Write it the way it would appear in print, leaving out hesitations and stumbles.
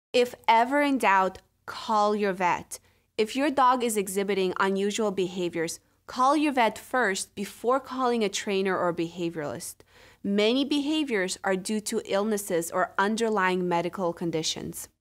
If ever in doubt, call your vet. If your dog is exhibiting unusual behaviors, call your vet first before calling a trainer or behaviorist. Many behaviors are due to illnesses or underlying medical conditions.